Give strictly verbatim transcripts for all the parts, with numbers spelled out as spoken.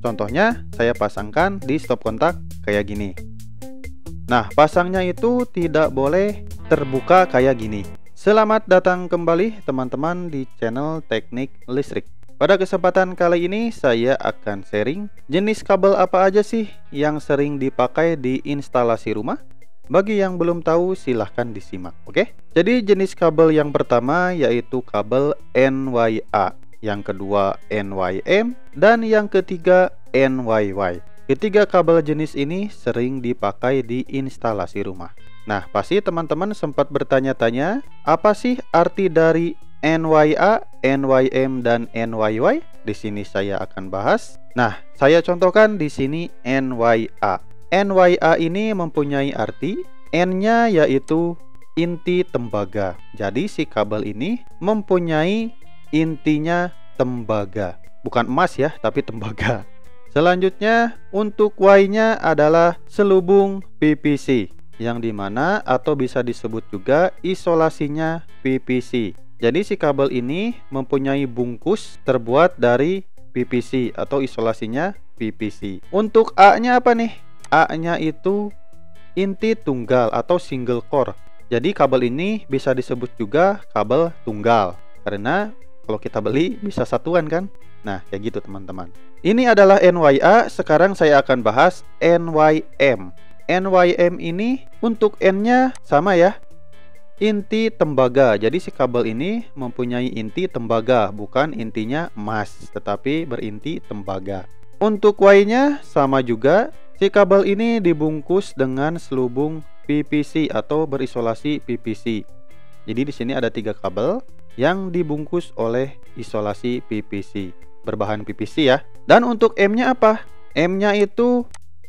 Contohnya, saya pasangkan di stop kontak kayak gini. Nah, pasangnya itu tidak boleh terbuka kayak gini. Selamat datang kembali teman-teman di channel Teknik Listrik. Pada kesempatan kali ini saya akan sharing jenis kabel apa aja sih yang sering dipakai di instalasi rumah. Bagi yang belum tahu silahkan disimak, oke? Jadi jenis kabel yang pertama yaitu kabel N Y A, yang kedua N Y M, dan yang ketiga N Y Y. Ketiga kabel jenis ini sering dipakai di instalasi rumah. Nah, pasti teman-teman sempat bertanya-tanya, apa sih arti dari N Y A, N Y M, dan N Y Y? Di sini saya akan bahas. Nah, saya contohkan di sini N Y A. N Y A ini mempunyai arti N-nya yaitu inti tembaga. Jadi si kabel ini mempunyai intinya tembaga. Bukan emas ya, tapi tembaga. Selanjutnya untuk Y-nya adalah selubung P V C, yang dimana atau bisa disebut juga isolasinya P V C. Jadi si kabel ini mempunyai bungkus terbuat dari P V C atau isolasinya P V C. Untuk A-nya apa nih? A-nya itu inti tunggal atau single core. Jadi kabel ini bisa disebut juga kabel tunggal, karena kalau kita beli bisa satuan kan. Nah, kayak gitu teman-teman. Ini adalah N Y A. Sekarang saya akan bahas N Y M. N Y M ini untuk N-nya sama ya, inti tembaga. Jadi si kabel ini mempunyai inti tembaga, bukan intinya emas, tetapi berinti tembaga. Untuk Y-nya sama juga. Si kabel ini dibungkus dengan selubung P V C atau berisolasi P V C. Jadi di sini ada tiga kabel yang dibungkus oleh isolasi P V C berbahan P V C ya. Dan untuk M-nya apa? M-nya itu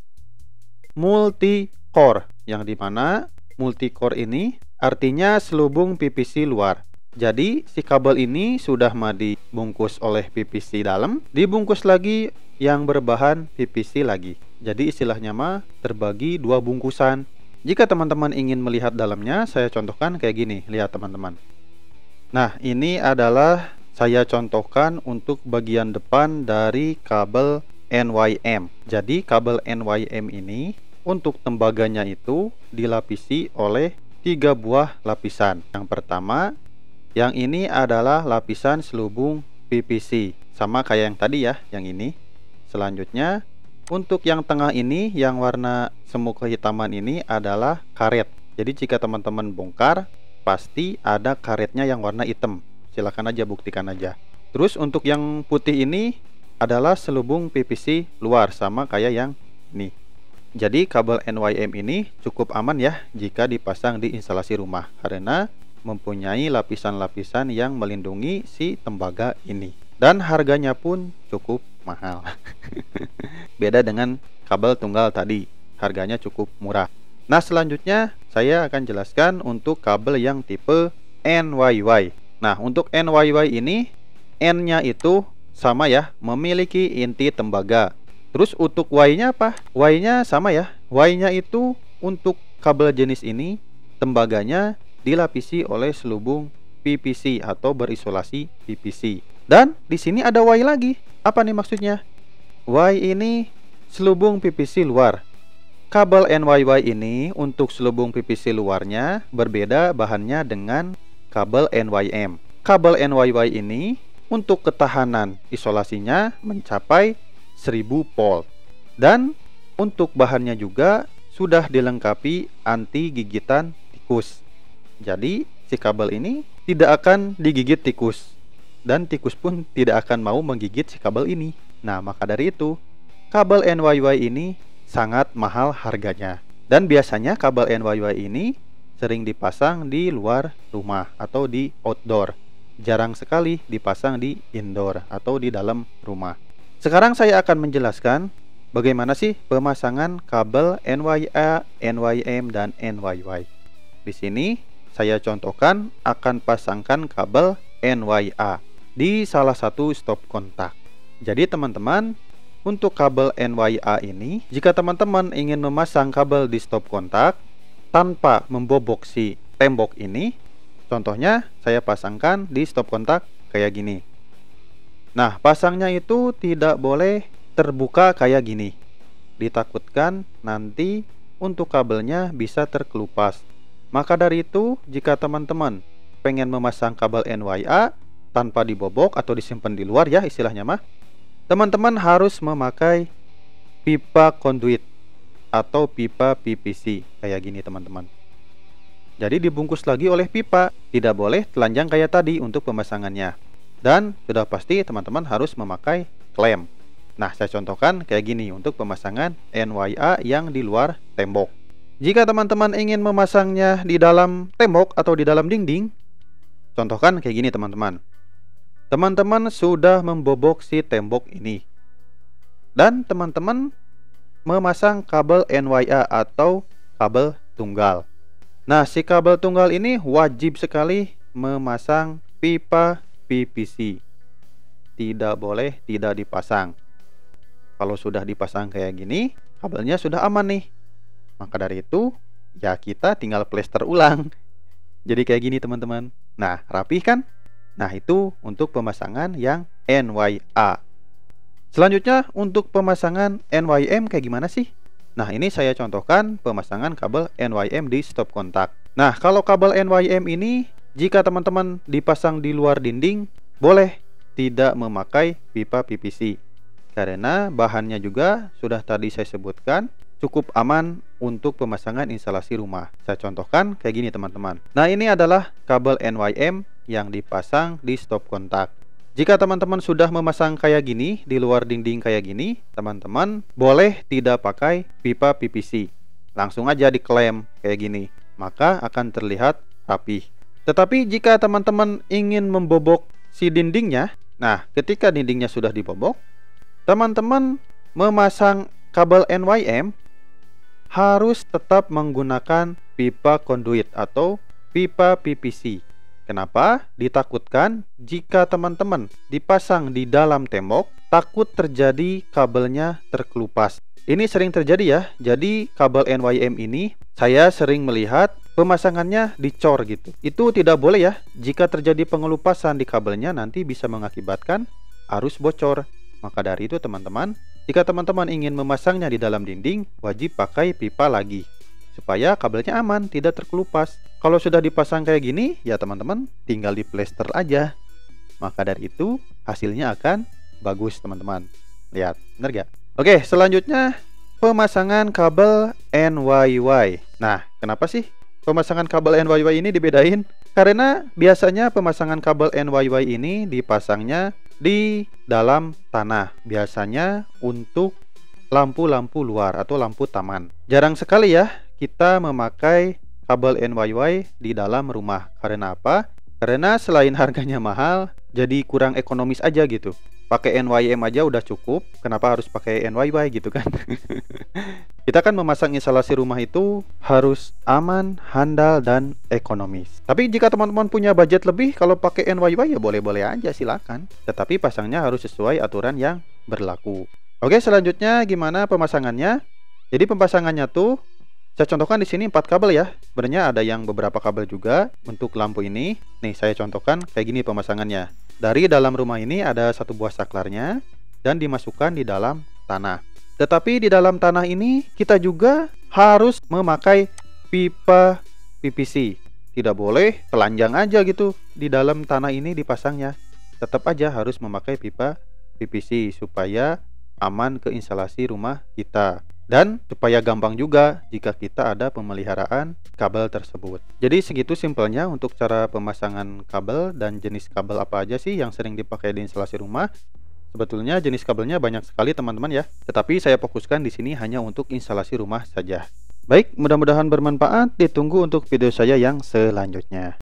multi core, yang dimana multi core ini artinya selubung P V C luar. Jadi si kabel ini sudah mau dibungkus oleh P V C dalam, dibungkus lagi yang berbahan P V C lagi. Jadi istilahnya mah terbagi dua bungkusan. Jika teman-teman ingin melihat dalamnya, saya contohkan kayak gini. Lihat teman-teman. Nah, ini adalah saya contohkan untuk bagian depan dari kabel N Y M. Jadi kabel N Y M ini untuk tembaganya itu dilapisi oleh tiga buah lapisan. Yang pertama, yang ini adalah lapisan selubung P V C, sama kayak yang tadi ya, yang ini. Selanjutnya, untuk yang tengah ini, yang warna semu kehitaman ini adalah karet. Jadi jika teman-teman bongkar, pasti ada karetnya yang warna hitam. Silahkan aja, buktikan aja. Terus untuk yang putih ini adalah selubung P V C luar, sama kayak yang ini. Jadi kabel N Y M ini cukup aman ya jika dipasang di instalasi rumah, karena mempunyai lapisan-lapisan yang melindungi si tembaga ini. Dan harganya pun cukup mahal. Beda dengan kabel tunggal tadi, harganya cukup murah. Nah, selanjutnya saya akan jelaskan untuk kabel yang tipe N Y Y. Nah, untuk N Y Y ini N-nya itu sama ya, memiliki inti tembaga. Terus untuk Y-nya apa? Y-nya sama ya. Y-nya itu untuk kabel jenis ini tembaganya dilapisi oleh selubung P V C atau berisolasi P V C. Dan di sini ada Y lagi. Apa nih maksudnya? Y ini selubung P V C luar. Kabel N Y Y ini untuk selubung P V C luarnya berbeda bahannya dengan kabel N Y M. Kabel N Y Y ini untuk ketahanan isolasinya mencapai seribu volt. Dan untuk bahannya juga sudah dilengkapi anti gigitan tikus. Jadi si kabel ini tidak akan digigit tikus, dan tikus pun tidak akan mau menggigit si kabel ini. Nah, maka dari itu kabel N Y Y ini sangat mahal harganya. Dan biasanya kabel N Y Y ini sering dipasang di luar rumah atau di outdoor. Jarang sekali dipasang di indoor atau di dalam rumah. Sekarang saya akan menjelaskan bagaimana sih pemasangan kabel N Y A, N Y M, dan N Y Y. Di sini saya contohkan akan pasangkan kabel N Y A di salah satu stop kontak. Jadi teman-teman, untuk kabel N Y A ini, jika teman-teman ingin memasang kabel di stop kontak tanpa membobok si tembok ini, contohnya saya pasangkan di stop kontak kayak gini. Nah, pasangnya itu tidak boleh terbuka kayak gini. Ditakutkan nanti untuk kabelnya bisa terkelupas. Maka dari itu, jika teman-teman pengen memasang kabel N Y A tanpa dibobok atau disimpan di luar ya istilahnya mah, teman-teman harus memakai pipa conduit atau pipa P V C kayak gini teman-teman. Jadi dibungkus lagi oleh pipa, tidak boleh telanjang kayak tadi untuk pemasangannya. Dan sudah pasti teman-teman harus memakai klem. Nah, saya contohkan kayak gini untuk pemasangan N Y A yang di luar tembok. Jika teman-teman ingin memasangnya di dalam tembok atau di dalam dinding, contohkan kayak gini teman-teman. Teman-teman sudah membobok si tembok ini. Dan teman-teman memasang kabel N Y A atau kabel tunggal. Nah, si kabel tunggal ini wajib sekali memasang pipa P V C. Tidak boleh tidak dipasang. Kalau sudah dipasang kayak gini, kabelnya sudah aman nih. Maka dari itu, ya kita tinggal plester ulang. Jadi kayak gini teman-teman. Nah, rapih kan? Nah, itu untuk pemasangan yang N Y A. Selanjutnya, untuk pemasangan N Y M kayak gimana sih? Nah, ini saya contohkan pemasangan kabel N Y M di stop kontak. Nah, kalau kabel N Y M ini, jika teman-teman dipasang di luar dinding, boleh tidak memakai pipa P V C. Karena bahannya juga sudah tadi saya sebutkan, cukup aman untuk pemasangan instalasi rumah. Saya contohkan kayak gini teman-teman. Nah, ini adalah kabel N Y M yang dipasang di stop kontak. Jika teman-teman sudah memasang kayak gini di luar dinding kayak gini, teman-teman boleh tidak pakai pipa P V C. Langsung aja diklem kayak gini, maka akan terlihat rapi. Tetapi jika teman-teman ingin membobok si dindingnya, nah ketika dindingnya sudah dibobok, teman-teman memasang kabel N Y M harus tetap menggunakan pipa conduit atau pipa P V C. Kenapa? Ditakutkan jika teman-teman dipasang di dalam tembok, takut terjadi kabelnya terkelupas. Ini sering terjadi ya. Jadi kabel N Y M ini saya sering melihat pemasangannya dicor gitu. Itu tidak boleh ya. Jika terjadi pengelupasan di kabelnya nanti bisa mengakibatkan arus bocor. Maka dari itu teman-teman, jika teman-teman ingin memasangnya di dalam dinding, wajib pakai pipa lagi supaya kabelnya aman, tidak terkelupas. Kalau sudah dipasang kayak gini, ya teman-teman tinggal di plester aja. Maka dari itu hasilnya akan bagus teman-teman. Lihat, bener gak? Oke, selanjutnya pemasangan kabel N Y Y. Nah, kenapa sih pemasangan kabel N Y Y ini dibedain? Karena biasanya pemasangan kabel N Y Y ini dipasangnya di dalam tanah. Biasanya untuk lampu-lampu luar atau lampu taman. Jarang sekali ya kita memakai kabel N Y Y di dalam rumah. Karena apa? Karena selain harganya mahal, jadi kurang ekonomis aja gitu. Pakai N Y M aja udah cukup, kenapa harus pakai N Y Y gitu kan? Kita kan memasang instalasi rumah itu harus aman, handal, dan ekonomis. Tapi jika teman-teman punya budget lebih, kalau pakai N Y Y ya boleh-boleh aja, silakan. Tetapi pasangnya harus sesuai aturan yang berlaku. Oke, selanjutnya gimana pemasangannya? Jadi pemasangannya tuh saya contohkan di sini empat kabel ya. Sebenarnya ada yang beberapa kabel juga untuk lampu ini. Nih, saya contohkan kayak gini pemasangannya. Dari dalam rumah ini ada satu buah saklarnya dan dimasukkan di dalam tanah. Tetapi di dalam tanah ini kita juga harus memakai pipa P V C. Tidak boleh telanjang aja gitu di dalam tanah ini dipasangnya. Tetap aja harus memakai pipa P V C supaya aman ke instalasi rumah kita. Dan supaya gampang juga jika kita ada pemeliharaan kabel tersebut. Jadi segitu simpelnya untuk cara pemasangan kabel dan jenis kabel apa aja sih yang sering dipakai di instalasi rumah. Sebetulnya jenis kabelnya banyak sekali teman-teman ya. Tetapi saya fokuskan di sini hanya untuk instalasi rumah saja. Baik, mudah-mudahan bermanfaat. Ditunggu untuk video saya yang selanjutnya.